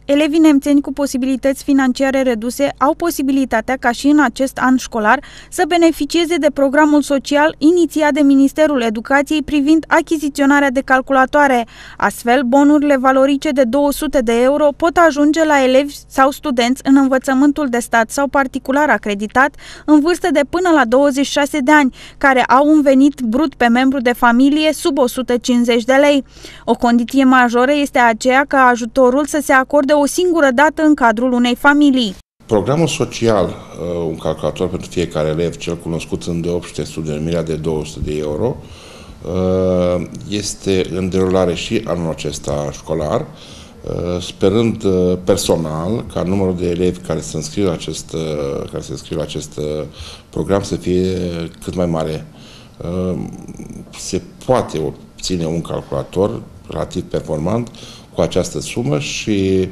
elevii nemțeni cu posibilități financiare reduse au posibilitatea ca și în acest an școlar să beneficieze de programul social inițiat de Ministerul Educației privind achiziționarea de calculatoare. Astfel, bonurile valorice de 200 de euro pot ajunge la elevi sau studenți în învățământul de stat sau particular acreditat în vârstă de până la 26 de ani, care au un venit brut pe membru de familie sub 150 de lei. O condiție majoră este aceea ca ajutorul să se acorde o singură dată în cadrul unei familii. Programul social, un calculator pentru fiecare elev, cel cunoscut în deopște sub denumirea de 200 de euro, este în derulare și anul acesta școlar, sperând personal ca numărul de elevi care se înscriu la acest program să fie cât mai mare. Se poate obține un calculator relativ performant cu această sumă și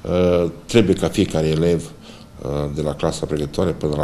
trebuie ca fiecare elev de la clasa pregătitoare până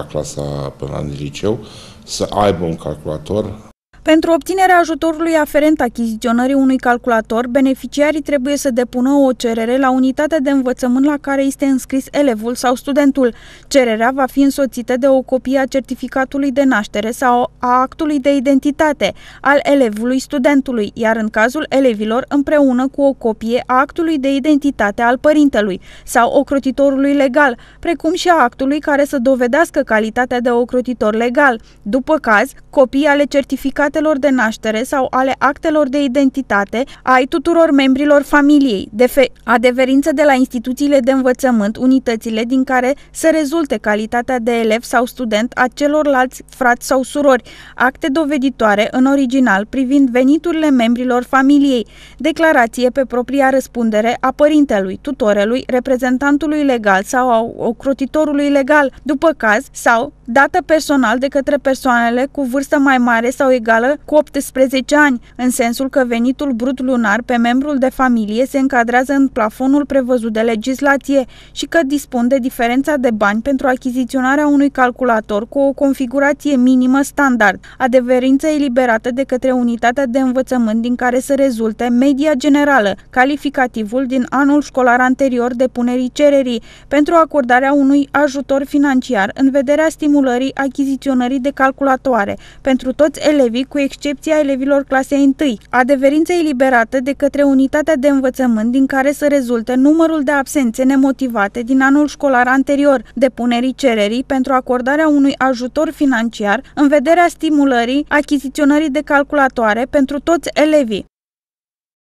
la liceu să aibă un calculator. Pentru obținerea ajutorului aferent achiziționării unui calculator, beneficiarii trebuie să depună o cerere la unitatea de învățământ la care este înscris elevul sau studentul. Cererea va fi însoțită de o copie a certificatului de naștere sau a actului de identitate al elevului studentului, iar în cazul elevilor împreună cu o copie a actului de identitate al părintelui sau ocrotitorului legal, precum și a actului care să dovedească calitatea de ocrotitor legal. După caz, copii ale certificatelor de naștere sau ale actelor de identitate ai tuturor membrilor familiei, adeverință de la instituțiile de învățământ, unitățile din care să rezulte calitatea de elev sau student a celorlalți frați sau surori, acte doveditoare în original privind veniturile membrilor familiei, declarație pe propria răspundere a părintelui, tutorelui, reprezentantului legal sau a ocrotitorului legal, după caz, sau dată personal de către persoanele cu vârstă mai mare sau egală cu 18 ani, în sensul că venitul brut lunar pe membrul de familie se încadrează în plafonul prevăzut de legislație și că dispun de diferența de bani pentru achiziționarea unui calculator cu o configurație minimă standard, adeverință eliberată de către unitatea de învățământ din care să rezulte media generală, calificativul din anul școlar anterior depunerii cererii pentru acordarea unui ajutor financiar în vederea stimulării achiziționării de calculatoare pentru toți elevii, cu excepția elevilor clasei 1, adeverință eliberată de către unitatea de învățământ din care să rezulte numărul de absențe nemotivate din anul școlar anterior, depunerii cererii pentru acordarea unui ajutor financiar în vederea stimulării achiziționării de calculatoare pentru toți elevii.